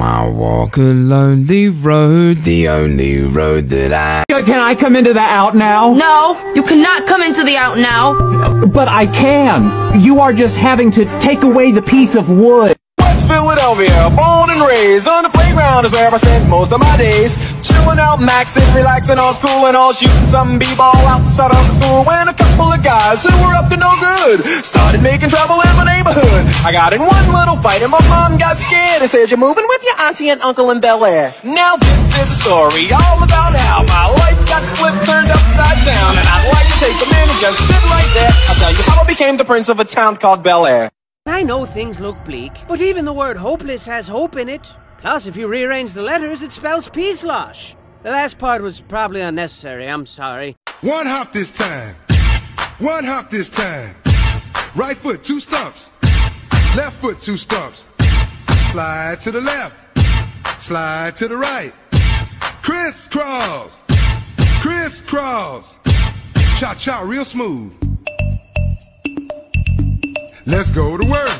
I walk a lonely road, the only road that I... Can I come into the out now? No, you cannot come into the out now. But I can. You are just having to take away the piece of wood. West Philadelphia, born and raised on the playground is where I spent most of my days. Chilling out, maxing, relaxing, all cool and all, shooting some b-ball outside of the school. When a couple of guys who were up to no good started making trouble in my neighborhood. I got in one little fight and my mom got scared and said, "You're moving with your auntie and uncle in Bel Air." Now this is a story all about how my life got flipped, turned upside down, and I'd like to take a minute, just sit right there. I'll tell you how I became the prince of a town called Bel Air. I know things look bleak, but even the word hopeless has hope in it. Plus, if you rearrange the letters, it spells peace-losh. The last part was probably unnecessary, I'm sorry. One hop this time. One hop this time. Right foot, 2 stumps. Left foot, 2 stumps. Slide to the left. Slide to the right. Crisscross. Crisscross. Cha-cha real smooth. Let's go to work.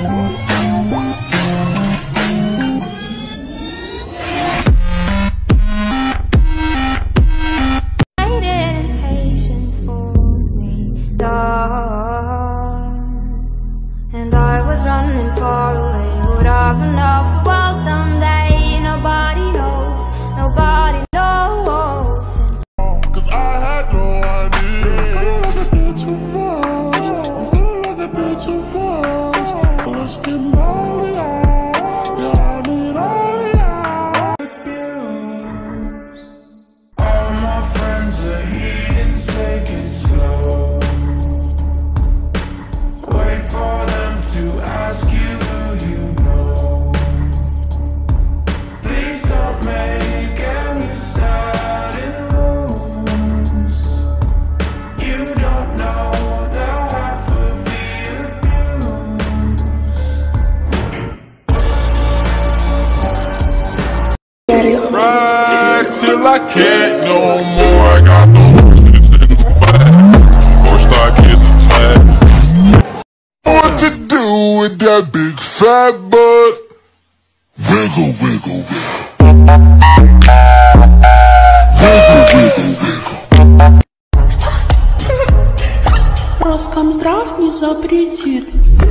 And I was running far away. Would I run off the wall someday? Nobody knows. Nobody knows. 'Cause I had no idea. I feel like I did too much. I feel like I did too much. Let's get money on. Yeah, I need all my friends are heathens, take it slow. Wait for them to ask you who you know. Please don't make any sudden moves. You don't know the half of the abuse. Right till I can't no more. I got no questions in the bag. Or stock is attached. What to do with that big fat butt? Wiggle, wiggle, wiggle. Wiggle, wiggle, wiggle. Роскомздрав не запретит.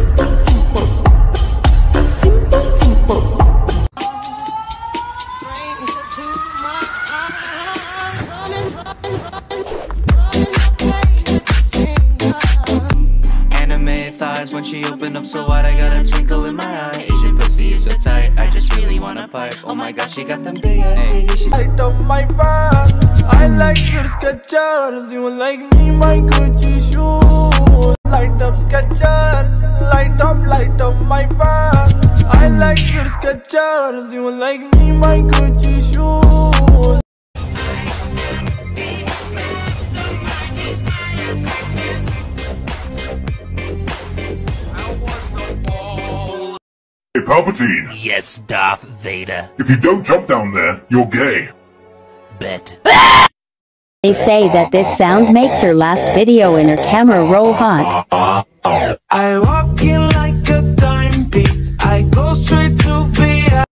When she opened up so wide, I got a twinkle in my eye. Asian pussy is so tight, I just really wanna pipe. Oh my gosh, she got them big ass titties. She's Light up my bag. I like your Skechers. You like me, my Gucci shoes. Light up Skechers. Light up my bag. I like your Skechers. You like me, my Gucci shoes. Hey, Palpatine. Yes, Darth Vader. If you don't jump down there, you're gay. Bet. They say that this sound makes her last video in her camera roll hot. I walk in like a timepiece. I go straight to